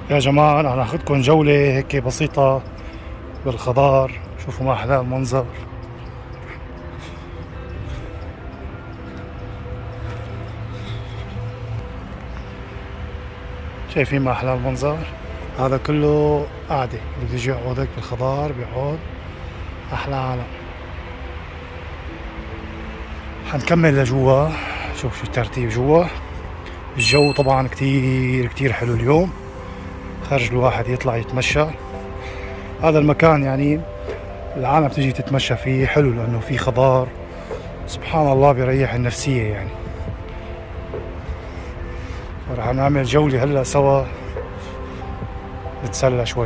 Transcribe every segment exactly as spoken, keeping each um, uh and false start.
يا جماعة أنا هاخدكم جولة هيك بسيطة بالخضار. شوفوا ما أحلى المنظر. شايفين ما أحلى المنظر؟ هذا كله قعدة، اللي بده يجي يقعد هيك بالخضار بيقعد. أحلى عالم. حنكمل لجوا. شوف شو الترتيب جوا. الجو طبعا كتير كتير حلو اليوم. خرج الواحد يطلع يتمشى. هذا المكان يعني العالم تجي تتمشى فيه، حلو لأنه فيه خضار. سبحان الله بيريح النفسية يعني. رح نعمل جولة هلا سوا نتسلى شوي.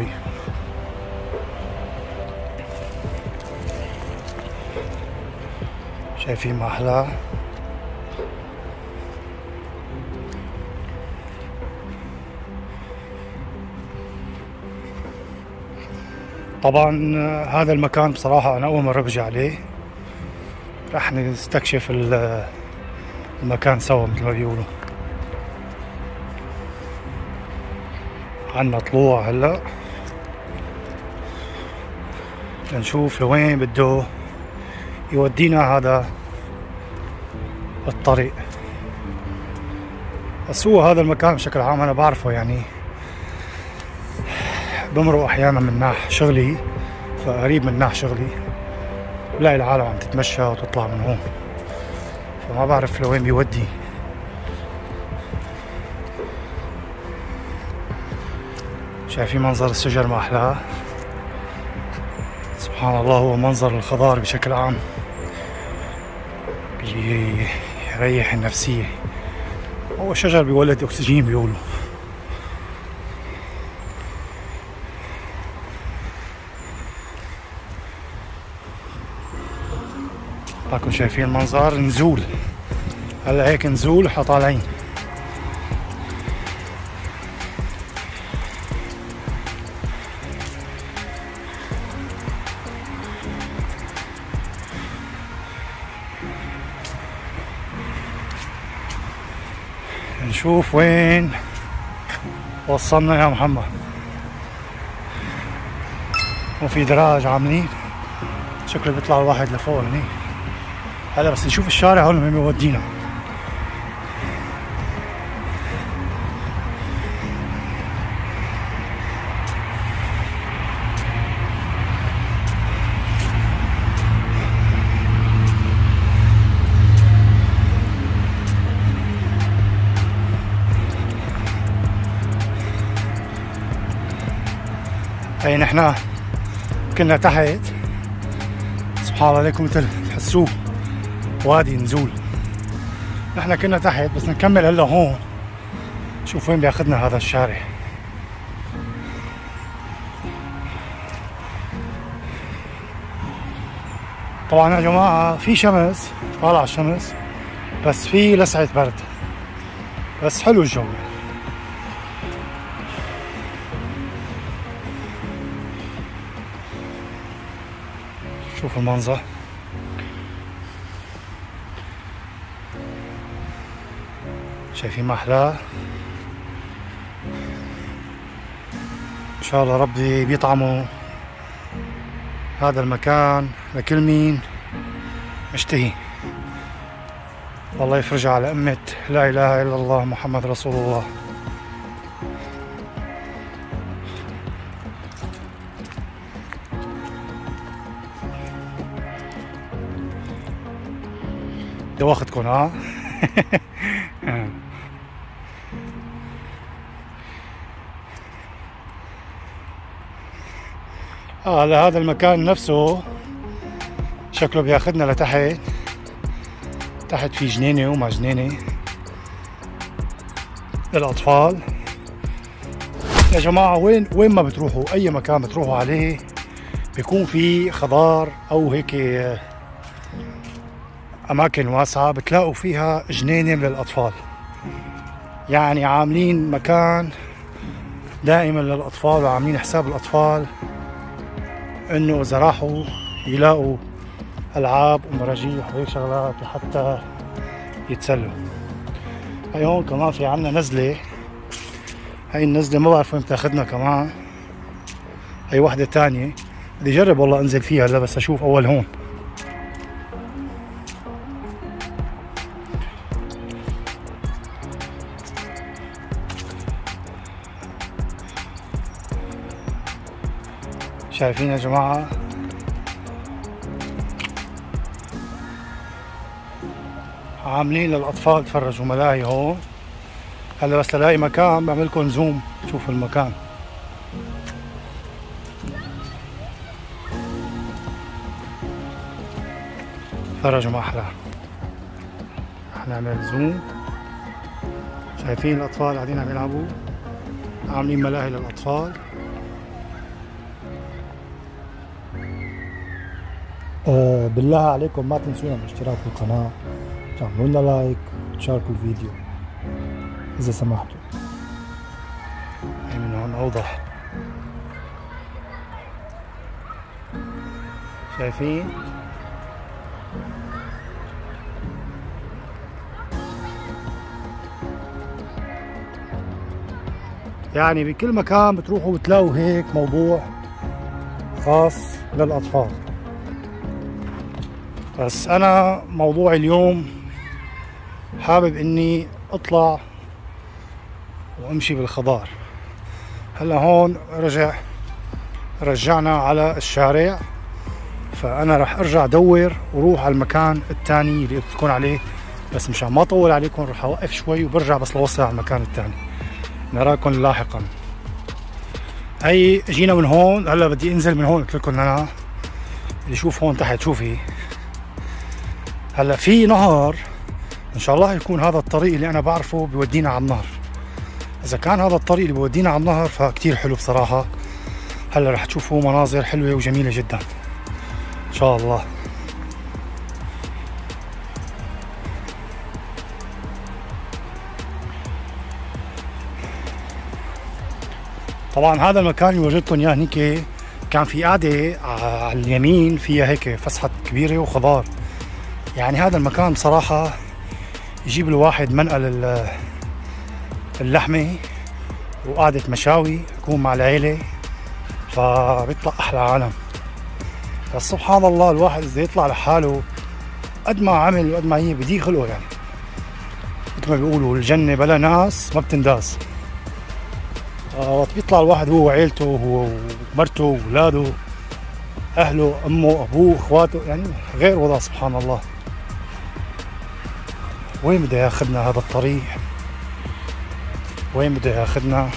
شايفين ما أحلاه؟ طبعا هذا المكان بصراحة أنا أول مرة بجي عليه. رح نستكشف المكان سوا مثل ما بيقولوا. عنا طلوع هلا لنشوف لوين بده يودينا هذا الطريق. بس هو هذا المكان بشكل عام أنا بعرفه، يعني بمرق أحيانا من ناح شغلي، فقريب من ناح شغلي بلاقي العالم عم تتمشى وتطلع من هون، فما بعرف لوين بيودي. شايفين منظر الشجر ما أحلاه؟ سبحان الله. هو منظر الخضار بشكل عام بيريح النفسية. هو الشجر بيولد أكسجين بيقولوا. راكم شايفين المنظر. نزول هلا هيك نزول احنا طالعين. نشوف وين وصلنا يا محمد. وفي دراج عاملين شكله بيطلع الواحد لفوق هني. هلا بس نشوف الشارع هون وين بيودينا. هي نحنا كنا تحت. سبحان الله عليكم، مثل تحسوه وادي نزول. نحنا كنا تحت بس نكمل هلا هون. شوف وين بياخدنا هذا الشارع. طبعا يا جماعة في شمس، طالع الشمس بس في لسعة برد، بس حلو الجو. شوف المنظر. شايفين ما أحلاه؟ إن شاء الله ربي بيطعموا هذا المكان لكل مين مشتهي. والله يفرجها على أمة لا إله إلا الله محمد رسول الله. بدي واخدكم ها. اه هذا المكان نفسه شكله بياخدنا لتحت. تحت في جنينة وما جنينة للأطفال. يا جماعة وين وين ما بتروحوا، أي مكان بتروحوا عليه بيكون في خضار أو هيك أماكن واسعة بتلاقوا فيها جنينة للأطفال. يعني عاملين مكان دائما للأطفال، وعاملين حساب الأطفال إنه إذا راحوا يلاقوا ألعاب ومراجيح وهيك شغلات لحتى يتسلوا. هي هون كمان في عنا نزلة هاي النزلة ما بعرف وين بتاخدنا كمان. هاي وحدة تانية بدي اجرب والله انزل فيها هلا، بس اشوف اول هون. شايفين يا جماعة؟ عاملين للأطفال تفرجوا ملاهي هون. هلا بس تلاقي مكان بعملكم زوم شوفوا المكان. تفرجوا ما أحلى. رح نعمل زوم. شايفين الأطفال قاعدين عم يلعبوا، عاملين ملاهي للأطفال. أه بالله عليكم ما تنسونا بالاشتراك بالقناة، تعملوا لنا لايك وتشاركوا الفيديو إذا سمحتوا. هي من هون أوضح. شايفين؟ يعني بكل مكان بتروحوا بتلاقوا هيك موضوع خاص للأطفال. بس أنا موضوع اليوم حابب إني أطلع وأمشي بالخضار. هلا هون رجع رجعنا على الشارع، فأنا رح أرجع دور وروح على المكان الثاني اللي قلت لكم عليه، بس مشان ما أطول عليكم رح أوقف شوي وبرجع بس لوصل على المكان الثاني. نراكم لاحقا. هي جينا من هون، هلا بدي انزل من هون. قلت لكم انا بدي اشوف هون تحت. شوفي هلا في نهر، ان شاء الله يكون هذا الطريق اللي انا بعرفه بيودينا على النهر. اذا كان هذا الطريق اللي بيودينا على النهر فكتير حلو بصراحة. هلا رح تشوفوا مناظر حلوة وجميلة جدا ان شاء الله. طبعا هذا المكان اللي وجدتكم اياه هنيك كان في قاعدة على اليمين فيها هيك فسحة كبيرة وخضار. يعني هذا المكان بصراحة يجيب الواحد منقل اللحمة وقعدة مشاوي، يكون مع العيلة فبيطلع أحلى عالم. بس سبحان الله الواحد إذا يطلع لحاله قد ما عمل وقد ما هي بدي خلقه. يعني مثل ما بيقولوا الجنة بلا ناس ما بتنداس. وقت بيطلع الواحد هو وعيلته، هو ومرته وأولاده، أهله، أمه، أبوه، إخواته، يعني غير وضع سبحان الله. وين بده ياخذنا هذا الطريق؟ وين بده ياخذنا؟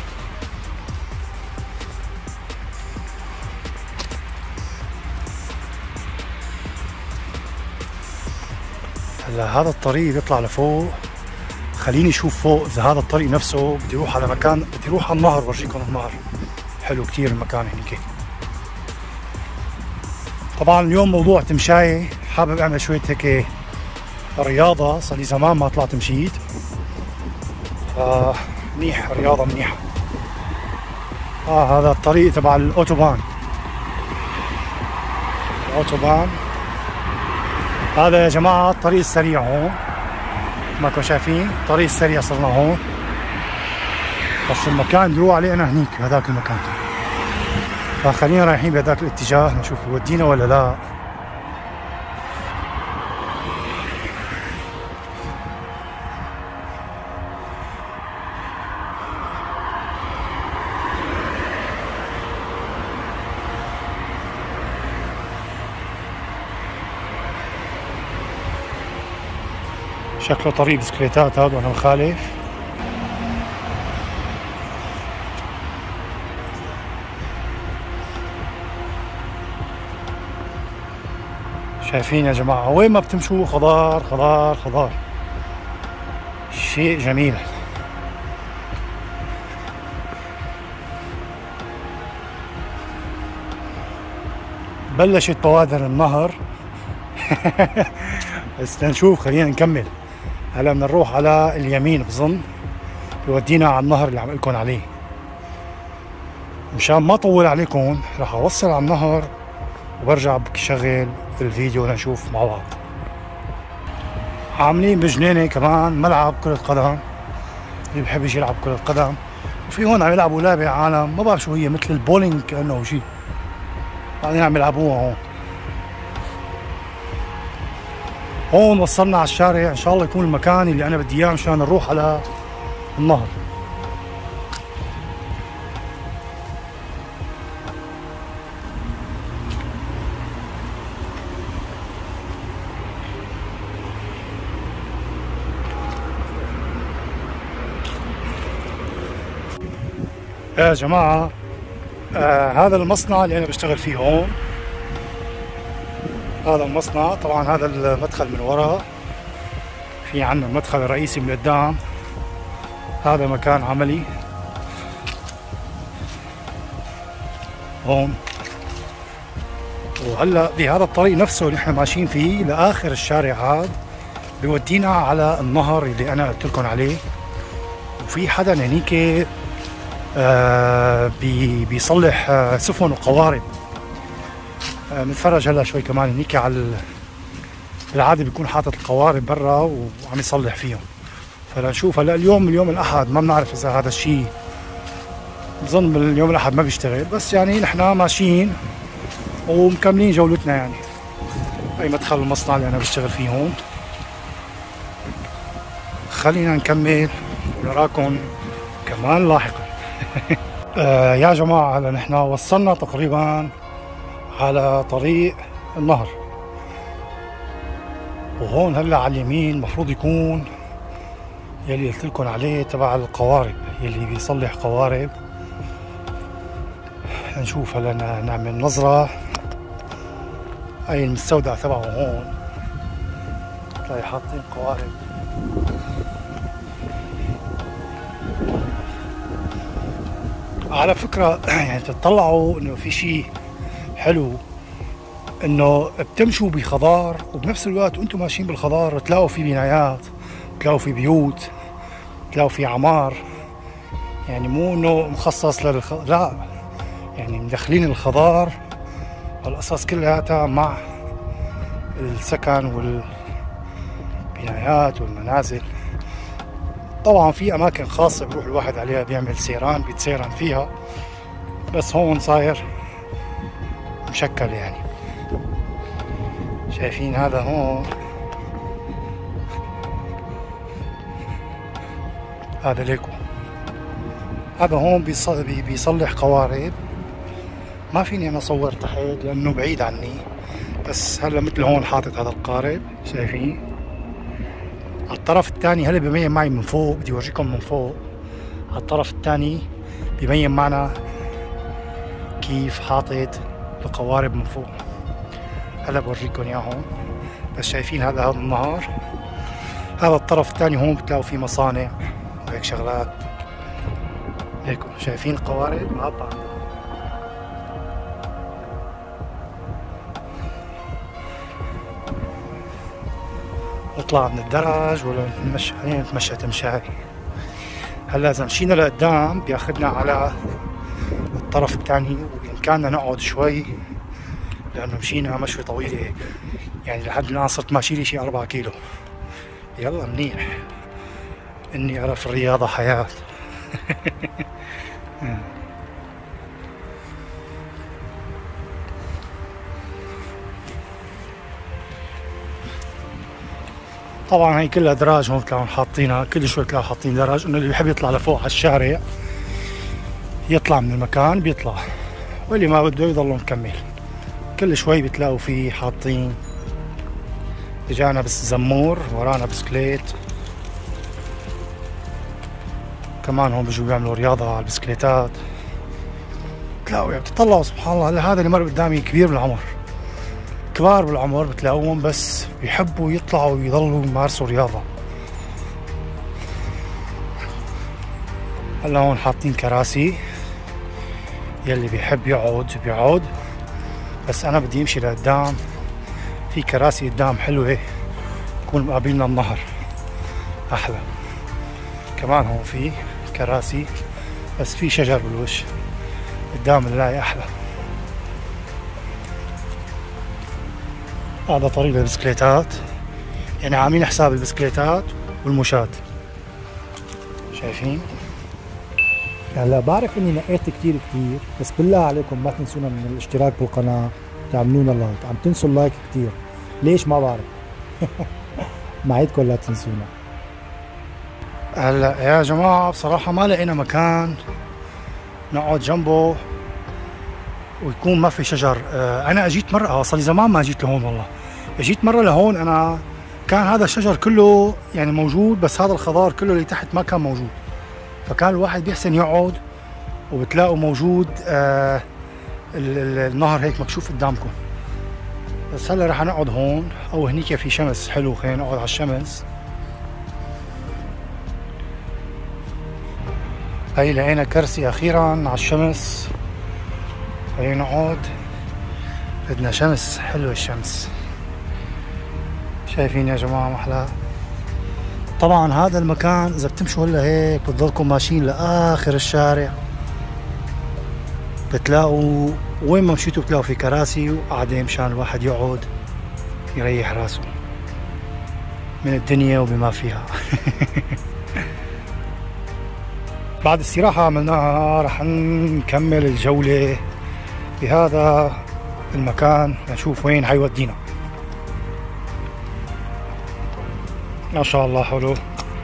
هلا هذا الطريق بيطلع لفوق. خليني اشوف فوق اذا هذا الطريق نفسه. بدي اروح على مكان، بدي اروح على النهر ورجيكم النهر. حلو كتير المكان هنيك. طبعا اليوم موضوع تمشاية، حابب اعمل شوية هيك رياضة، صار لي زمان ما طلعت مشيت. منيح، رياضة منيحة. اه هذا الطريق تبع الاوتوبان. الاوتوبان هذا يا جماعة الطريق السريع هون. ماكو شايفين الطريق السريع صرنا هون، بس المكان اللي بروح عليه انا هنيك هذاك المكان. فخلينا رايحين بهذاك الاتجاه نشوف يودينا ولا لا. شكله طريق بسكليتات هذا وانا مخالف. شايفين يا جماعة وين ما بتمشوا خضار خضار خضار، شيء جميل. بلشت بوادر النهر. بس نشوف، خلينا نكمل. هلا بدنا نروح على اليمين بظن بيودينا على النهر اللي عم لكم عليه. مشان ما اطول عليكم راح اوصل على النهر وبرجع بشغل الفيديو لنشوف مع بعض. عاملين بجنينة كمان ملعب كرة قدم، اللي بحب يجي يلعب كرة قدم في هون عم يلعبوا لعبة عالم ما بعرف شو هي، مثل البولينج كأنه أو شيء، بعدين عم يلعبوها هون. هون وصلنا على الشارع، إن شاء الله يكون المكان اللي أنا بدي إياه مشان نروح على النهر. يا جماعة آه هذا المصنع اللي أنا بشتغل فيه هون، هذا المصنع. طبعا هذا المدخل من وراء، في عنا المدخل الرئيسي من قدام. هذا مكان عملي هون. وهلا بهذا الطريق نفسه اللي احنا ماشيين فيه لاخر الشارع هذا بيودينا على النهر اللي انا قلت لكم عليه. وفي حدا هنيك آه بي بيصلح آه سفن وقوارب. آه بنتفرج هلا شوي كمان هنيك على بالعاده بيكون حاطط القوارب برا وعم يصلح فيهم. فلنشوف هلا اليوم اليوم الاحد، ما بنعرف اذا هذا الشيء، بظن باليوم الاحد ما بيشتغل، بس يعني نحن ماشيين ومكملين جولتنا. يعني هي مدخل المصنع اللي انا بشتغل فيه هون. خلينا نكمل ونراكم كمان لاحقا. آه يا جماعة هلا نحن وصلنا تقريبا على طريق النهر، وهون هلا على اليمين المفروض يكون يلي قلت لكم عليه تبع القوارب، يلي بيصلح قوارب. نشوف هلا نعمل نظرة. هاي المستودع تبعه هون، تلاقي حاطين قوارب. على فكرة يعني تطلعوا انه في شيء حلو، انه بتمشوا بخضار وبنفس الوقت وانتم ماشيين بالخضار تلاقوا في بنايات، تلاقوا في بيوت، تلاقوا في عمار. يعني مو انه مخصص للخ... لا، يعني مدخلين الخضار والقصص كلها مع السكن والبنايات والمنازل. طبعا في اماكن خاصة بروح الواحد عليها بيعمل سيران بيتسيرن فيها، بس هون صاير مشكل. يعني شايفين هذا هون، هذا ليكو، هذا هون بيصلح قوارب. ما فيني انا اصور تحت لانه بعيد عني، بس هلا مثل هون حاطط هذا القارب، شايفين؟ على الطرف الثاني هلا ببين معي من فوق، بدي اورجيكم من فوق. على الطرف الثاني ببين معنا كيف حاطط القوارب من فوق. هلا بورجيكم اياهم. بس شايفين هذا هذا النهر، هذا الطرف الثاني هون بتلاقوا فيه مصانع وهيك شغلات. هيكو شايفين القوارب مقطعة. نطلع من الدرج ولا نتمشى؟ خلينا نتمشى تمشاي. هلا اذا مشينا لقدام بياخذنا على الطرف الثاني، وبامكاننا نقعد شوي لانه مشينا مشوي طويله هيك. يعني لحد الان صرت ماشي لي شي أربعة كيلو. يلا منيح اني اعرف الرياضه حياه. طبعا هي كلها دراج هون بتلاقون حاطينها، كل شوي بتلاقوا حاطين دراج، انه اللي بيحب يطلع لفوق على الشارع يطلع من المكان بيطلع، واللي ما بده يضل مكمل. كل شوي بتلاقوا فيه حاطين. اجانا بس زمور، ورانا بسكليت كمان هون بيجوا بيعملوا رياضة على البسكليتات. بتلاقوا يعني بتطلعوا سبحان الله. هلا هذا اللي مر قدامي كبير بالعمر، كبار بالعمر بتلاقوهم، بس بيحبوا يطلعوا ويضلوا يمارسوا رياضة. هلا هون حاطين كراسي، يلي بيحب يقعد بيقعد، بس انا بدي امشي لقدام. في كراسي قدام حلوة يكون مقابلنا النهر احلى. كمان هون في كراسي بس في شجر بالوش، قدام نلاقي احلى. هذا طريق البسكليتات، يعني عاملين حساب البسكليتات والمشاة. شايفين؟ هلا بعرف اني نقيت كتير كتير، بس بالله عليكم ما تنسونا من الاشتراك بالقناة، تعملونا لايك. عم تنسوا اللايك كتير، ليش ما بعرف. ما عيدكم لا تنسونا. هلا يا جماعة بصراحة ما لقينا مكان نقعد جنبه ويكون ما في شجر. اه انا اجيت مرة، صار لي زمان ما اجيت لهون والله. اجيت مرة لهون انا، كان هذا الشجر كله يعني موجود، بس هذا الخضار كله اللي تحت ما كان موجود، فكان الواحد بيحسن يقعد وبتلاقوا موجود آه النهر هيك مكشوف قدامكم. بس هلا رح نقعد هون، او هنيك في شمس حلو، خلينا نقعد على الشمس. هي لقينا كرسي اخيرا على الشمس، خلينا نقعد، بدنا شمس، حلوة الشمس. شايفين يا جماعة محلاها. طبعا هذا المكان اذا بتمشوا هلا هيك بتضلكم ماشيين لاخر الشارع، بتلاقوا وين ما مشيتوا بتلاقوا في كراسي وقاعدة مشان الواحد يقعد يريح راسه من الدنيا وبما فيها. بعد استراحة عملناها رح نكمل الجولة بهذا المكان، نشوف وين حيودينا. ما شاء الله حلو،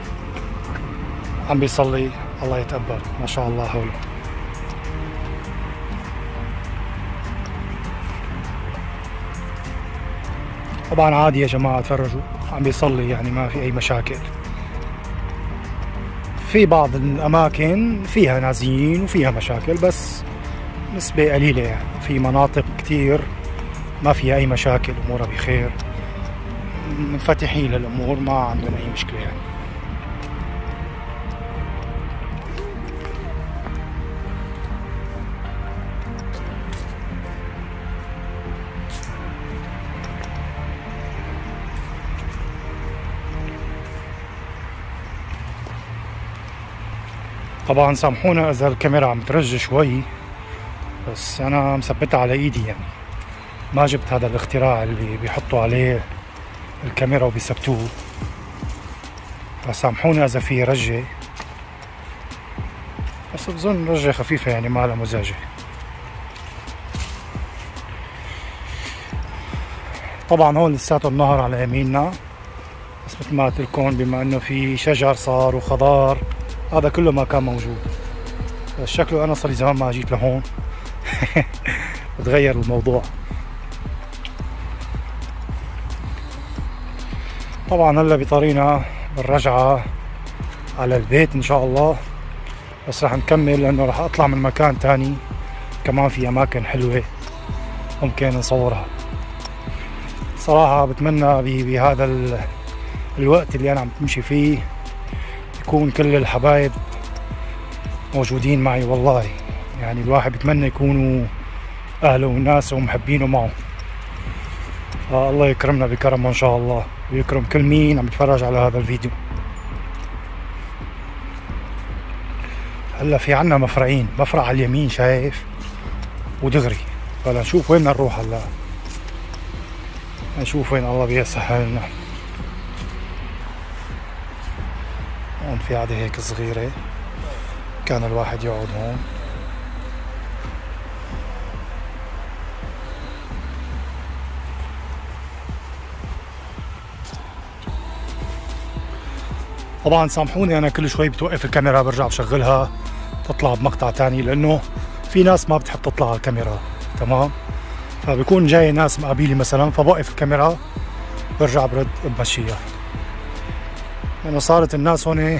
عم بيصلي، الله يتقبل، ما شاء الله حلو. طبعا عادي يا جماعة، تفرجوا، عم بيصلي يعني ما في أي مشاكل. في بعض الأماكن فيها نازيين وفيها مشاكل، بس نسبة قليلة يعني. في مناطق كتير ما فيها أي مشاكل، أمورها بخير، منفتحين للأمور، ما عندنا أي مشكلة يعني. طبعا سامحونا اذا الكاميرا عم ترج شوي، بس انا مثبتها على ايدي يعني، ما جبت هذا الاختراع اللي بيحطوا عليه الكاميرا وبيثبتوه، فسامحونا اذا في رجة، بس بظن رجة خفيفة يعني ما لها مزعجة. طبعا هون لساته النهر على يميننا، بس مثل ما قلت لكم بما انه في شجر صار وخضار، هذا كله ما كان موجود. بس شكله انا صار لي زمان ما جيت لهون. بتغير الموضوع. طبعا هلا بطريقنا بالرجعة على البيت ان شاء الله، بس رح نكمل لانه رح اطلع من مكان تاني كمان في اماكن حلوة ممكن نصورها. صراحة بتمنى بهذا الوقت اللي انا عم تمشي فيه يكون كل الحبايب موجودين معي، والله يعني الواحد بتمنى يكونوا اهله وناسه ومحبينه معه. آه الله يكرمنا بكرمه ان شاء الله، ويكرم كل مين عم يتفرج على هذا الفيديو. هلا في عنا مفرعين، مفرع على اليمين شايف ودغري، فلا نشوف وين بدنا نروح. هلا نشوف وين الله بيسهل لنا. هون في قعدة هيك صغيرة، كان الواحد يقعد هون. طبعا سامحوني انا كل شوي بتوقف الكاميرا برجع بشغلها تطلع بمقطع تاني، لانه في ناس ما بتحب تطلع على الكاميرا، تمام؟ فبكون جاي ناس مقابلي مثلا، فبوقف الكاميرا برجع برد بمشيها، لانه صارت الناس هون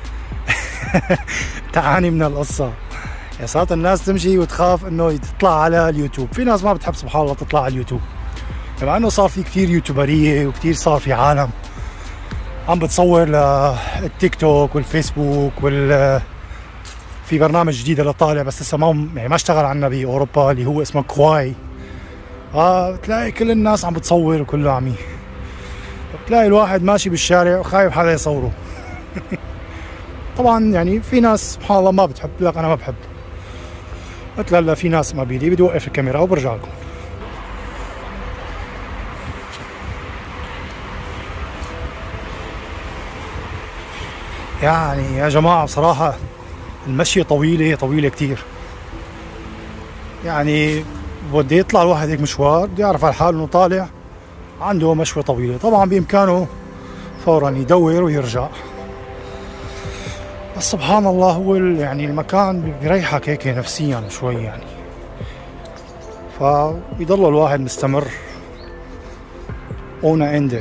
تعاني من القصة. يعني صارت الناس تمشي وتخاف انه تطلع على اليوتيوب. في ناس ما بتحب سبحان الله تطلع على اليوتيوب، مع انه صار في كثير يوتيوبرية وكثير صار في عالم عم بتصور للتيك توك والفيسبوك وال في برنامج جديد اللي طالع بس لسه ما يعني ما اشتغل عنا باوروبا اللي هو اسمه كواي. اه بتلاقي كل الناس عم بتصور وكله عمي، بتلاقي الواحد ماشي بالشارع وخايف حدا يصوره. طبعا يعني في ناس سبحان الله ما بتحب، لك انا ما بحب. مثل هلا في ناس ما بيدي بدي اوقف الكاميرا وبرجع لكم. يعني يا جماعة بصراحة المشي طويلة طويلة كتير، يعني بده يطلع الواحد هيك مشوار بده يعرف على حاله انه طالع عنده مشوة طويلة. طبعا بإمكانه فورا يدور ويرجع، بس سبحان الله هو يعني المكان بيريحك هيك نفسيا شوي يعني، فبيضل الواحد مستمر هنا عنده.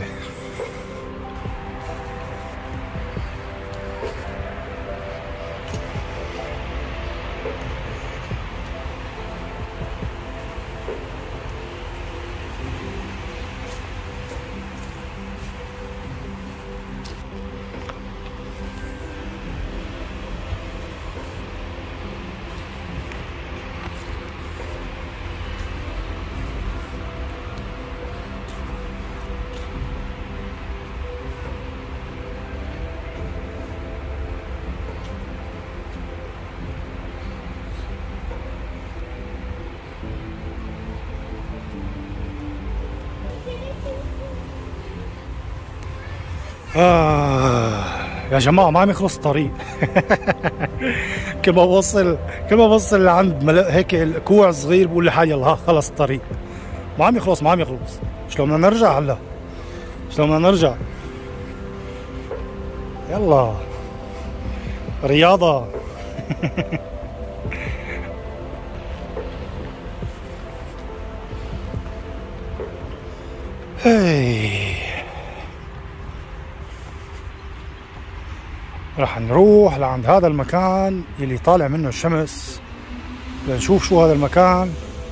آه يا جماعة ما عم يخلص الطريق. كل ما بوصل كل ما بوصل لعند مل... هيك الكوع صغير بقول لحالي يلا ها خلص الطريق، ما عم يخلص ما عم يخلص. شلون بدنا نرجع هلا؟ شلون بدنا نرجع؟ يلا رياضة. هي رح نروح لعند هذا المكان اللي طالع منه الشمس لنشوف شو هذا المكان،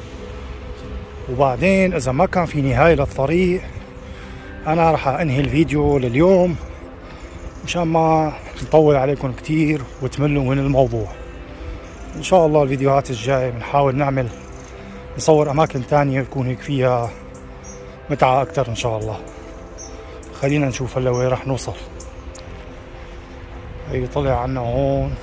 وبعدين اذا ما كان في نهاية للطريق انا رح انهي الفيديو لليوم مشان ما نطول عليكم كتير وتملوا من الموضوع. ان شاء الله الفيديوهات الجاية بنحاول نعمل نصور اماكن تانية يكون هيك فيها متعة اكتر ان شاء الله. خلينا نشوف هلا وين رح نوصل. هي طلع عنا هون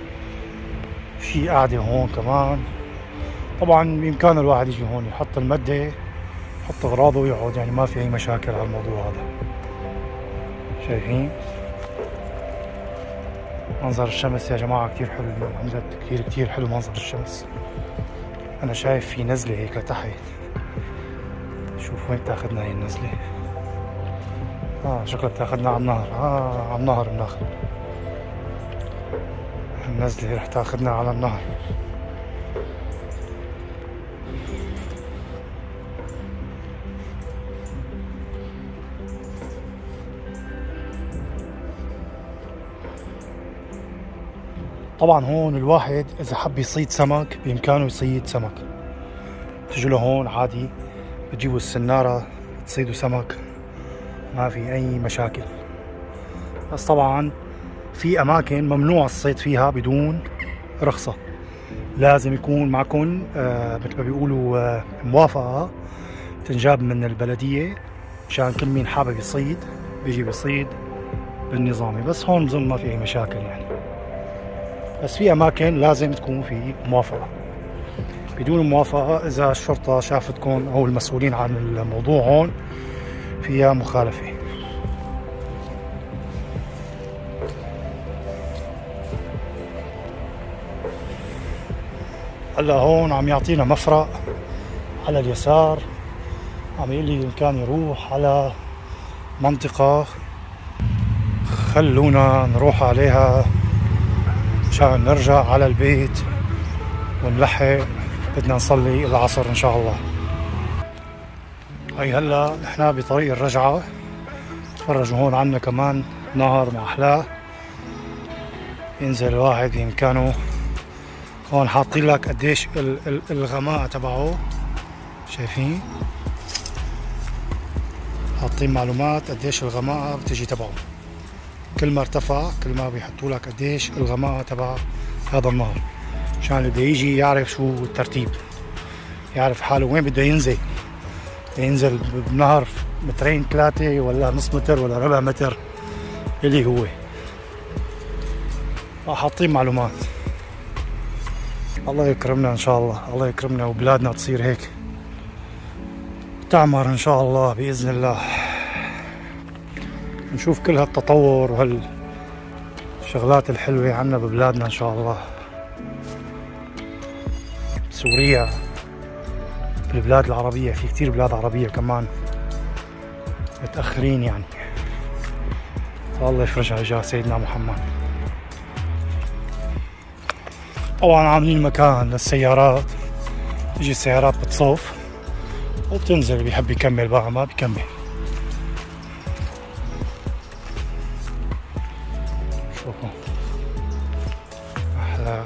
في قاعدة هون كمان، طبعا بإمكان الواحد يجي هون يحط المدة يحط أغراضه ويقعد، يعني ما في أي مشاكل على الموضوع هذا. شايفين منظر الشمس يا جماعة كتير حلو عن جد، كتير كتير حلو منظر الشمس. أنا شايف في نزلة هيك لتحت، شوف وين بتاخدنا هي النزلة. آه شكلها بتاخدنا على النهر، آه على النهر بناخد النزلة رح تاخدنا على النهر. طبعا هون الواحد اذا حب يصيد سمك بامكانه يصيد سمك، تجوا لهون عادي بتجيبوا السنارة تصيدوا سمك ما في اي مشاكل. بس طبعا في اماكن ممنوع الصيد فيها بدون رخصة، لازم يكون معكم آه مثل ما بيقولوا آه موافقة تنجاب من البلدية مشان كل مين حابب يصيد بيجي بيصيد بالنظامي. بس هون بظن ما في اي مشاكل يعني، بس في اماكن لازم تكون في موافقة. بدون موافقة اذا الشرطة شافتكم او المسؤولين عن الموضوع هون فيها مخالفة. هلا هون عم يعطينا مفرق على اليسار، عم يقول لي كان يروح على منطقة خلونا نروح عليها مشان نرجع على البيت ونلحق، بدنا نصلي العصر ان شاء الله. هي هلا نحنا بطريق الرجعة. تفرجوا هون عنا كمان نهر مع احلاه، ينزل الواحد بامكانه. هون حاطين لك قديش الغماء تبعه، شايفين حاطين معلومات قديش الغماء بتجي تبعه. كل ما ارتفع كل ما بيحطوا لك قديش الغماء تبع هذا النهر، مشان اللي بده يجي يعرف شو الترتيب، يعرف حاله وين بده ينزل. ينزل بنهر مترين ثلاثة ولا نص متر ولا ربع متر اللي هو حاطين معلومات. الله يكرمنا ان شاء الله، الله يكرمنا وبلادنا تصير هيك تعمر ان شاء الله باذن الله. نشوف كل هالتطور وهالشغلات الحلوة عنا ببلادنا ان شاء الله. سوريا، بالبلاد العربية، في كتير بلاد عربية كمان متأخرين يعني. الله يفرجها جاه سيدنا محمد. طبعا عاملين مكان للسيارات، تيجي السيارات بتصف وبتنزل، اللي بيحب يكمل بقى ما بيكمل. شوفوا أحلى.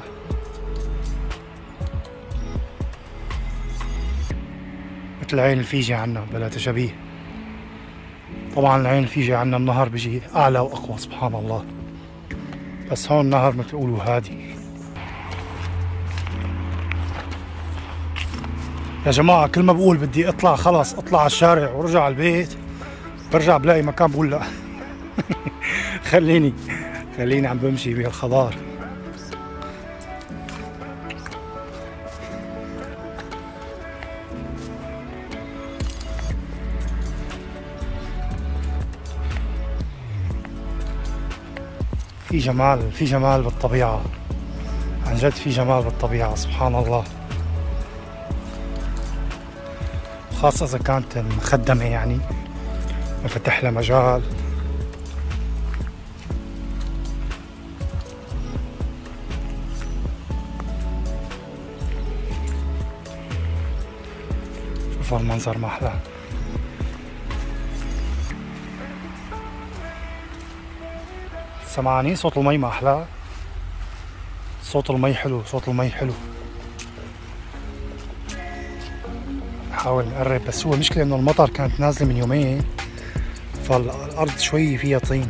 مثل عين الفيجي عنا بلا تشابيه. طبعا العين الفيجي عنا النهر بيجي أعلى وأقوى سبحان الله، بس هون النهر مثل يقولوا هادي. يا جماعة كل ما بقول بدي اطلع خلص اطلع على الشارع ورجع على البيت، برجع بلاقي مكان بقول لا خليني خليني عم بمشي بهالخضار. في جمال، في جمال بالطبيعة، عن جد في جمال بالطبيعة سبحان الله، خاصة إذا كانت مخدمة يعني مفتح لها مجال. شوفوا المنظر ما أحلاه. سمعاني صوت المي ما أحلاه، صوت المي حلو، صوت المي حلو. نحاول نقرب، بس هو المشكلة انه المطر كانت نازلة من يومين، فالارض شوي فيها طين.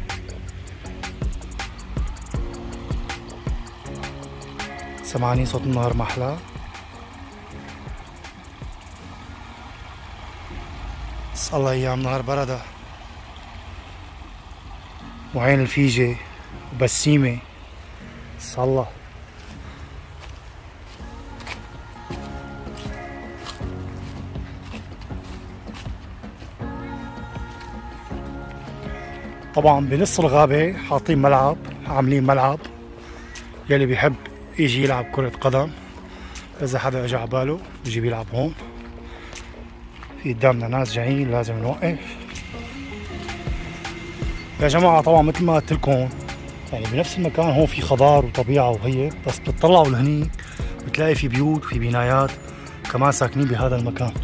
سمعاني صوت النهر ما احلاه. بس الله ايام نهر بردة وعين الفيجة وبسيمة. بس الله طبعا بنص الغابة حاطين ملعب، عاملين ملعب يلي بيحب يجي يلعب كرة قدم، إذا حدا اجى عباله بيجي بيلعب هون. في قدامنا ناس جايين لازم نوقف يا جماعة. طبعا مثل ما قلت لكم يعني بنفس المكان هون في خضار وطبيعة وهيك، بس بتطلعوا لهنيك بتلاقي في بيوت وفي بنايات كمان ساكنين بهذا المكان.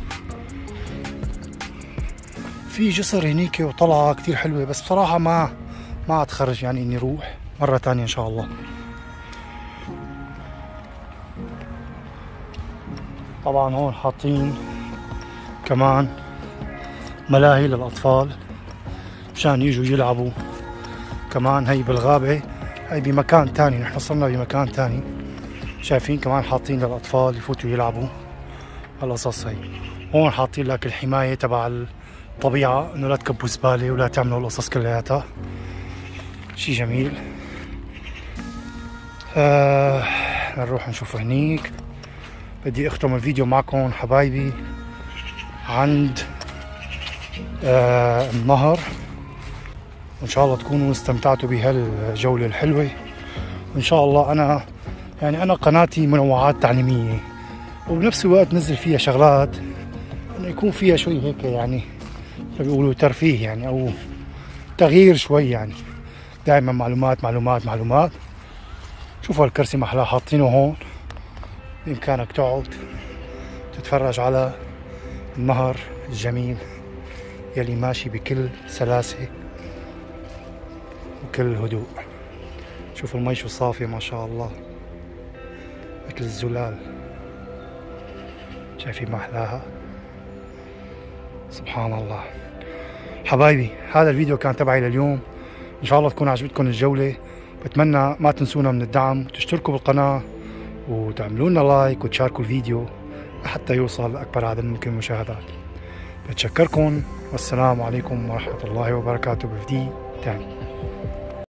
في جسر هنيك وطلعة كتير حلوة، بس بصراحة ما ما اتخرج يعني اني اروح مرة تانية ان شاء الله. طبعا هون حاطين كمان ملاهي للاطفال مشان يجوا يلعبوا كمان. هي بالغابة، هي بمكان تاني، نحن صرنا بمكان تاني. شايفين كمان حاطين للاطفال يفوتوا يلعبوا هالقصص. هي هون حاطين لك الحماية تبع الطبيعة، انه لا تكبوا زبالة ولا تعملوا القصص كلياتها. شي جميل. آه نروح نشوف هنيك. بدي اختم الفيديو معكم حبايبي عند آه النهر، وان شاء الله تكونوا استمتعتوا بهالجولة الحلوة. وان شاء الله انا يعني انا قناتي منوعات تعليمية، وبنفس الوقت نزل فيها شغلات انه يكون فيها شوي هيك يعني بيقولوا ترفيه يعني او تغيير شوي يعني. دائما معلومات معلومات معلومات. شوفوا هالكرسي محلاه حاطينه هون، بامكانك تقعد تتفرج على النهر الجميل يلي ماشي بكل سلاسة وكل هدوء. شوفوا المي شو صافية ما شاء الله مثل الزلال. شايفين ما احلاها سبحان الله. حبايبي هذا الفيديو كان تبعي لليوم، ان شاء الله تكون عجبتكم الجولة. بتمنى ما تنسونا من الدعم، تشتركوا بالقناة وتعملوا لنا لايك وتشاركوا الفيديو لحتى يوصل لأكبر عدد ممكن من المشاهدات. بتشكركم والسلام عليكم ورحمة الله وبركاته بفيديو تاني.